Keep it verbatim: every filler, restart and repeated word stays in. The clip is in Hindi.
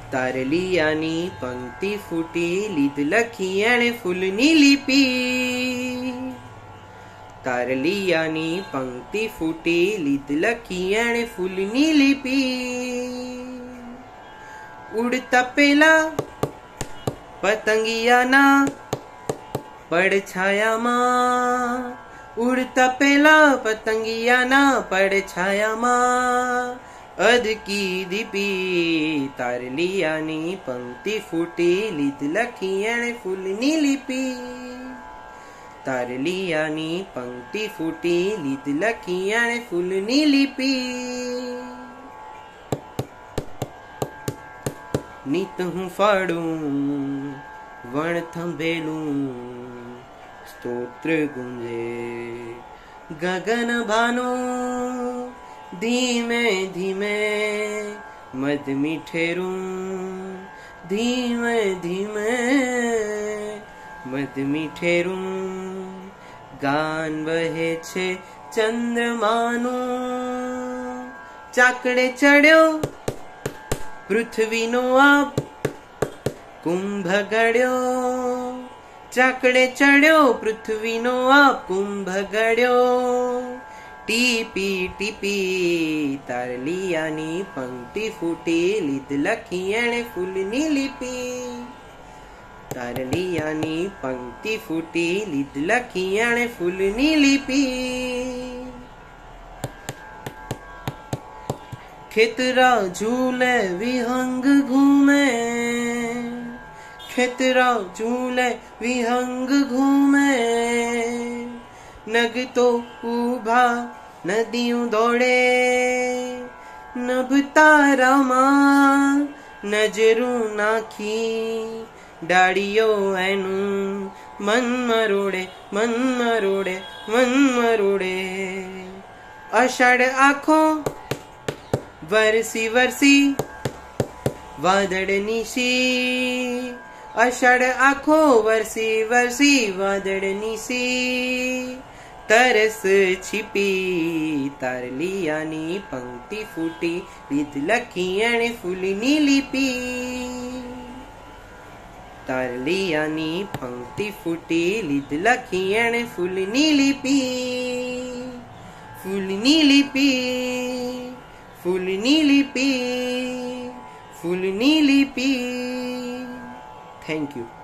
तारलियानी पंक्ती फुटी लीद लखी एणे फुलनी लिपी तारलियानी पंक्ती फुटी लीद लखी एणे फुलनी लिपी उड़ता पेला पतंगिया ना पड़ छाया मां उड़ता पेला पतंगिया ना पड़ छाया मां अध की दीपी तारलियानी पंक्ति फूटी लीद लखी एणे फुलनी लिपी तारलियानी पंक्ति फूटी लीद लखी एणे फुलनी लिपी नीत हूँ फाड़ू वण थंभेलू स्तोत्र गुंजे गगन भानो धीमे धीमे मद मीठेरू धीमे धीमे मद मीठेरू गान वहे छे चंद्रमानु चाकड़े चढ़्यो पृथ्वी नो आप कुंभ गड्यो चाकड़े चढ़्यो पृथ्वी नो आप कुंभ गड्यो टीपी टीपी तारलियानी पंक्ति फूटी लीद लखी एणे फुलनी लिपी तारलियानी पंक्ति फूटी लीद लखी एणे फुलनी लिपी खेतरा झूले विहंग घूमे खेतरा झूले विहंग घूमे नग तो उभा नदियों दौड़े नभ तारा मां नजरू नाखी डाड़ियो एनु मन मरोड़े मन मरोड़े मन मरोड़े अषाढ़ आँखों वरसी वरसी वादड़ निशी अषाढ़ आँखों वरसी वरसी वादड़ निशी तरस छिपी तारलियानी पंक्ति फूटी लीद लखी एणे फुलनी लिपी तारलियानी पंक्ति फूटी लीद लखी एणे फुलनी लिपी फुलनी लिपी फुलनी लिपी फुलनी लिपी। Thank you.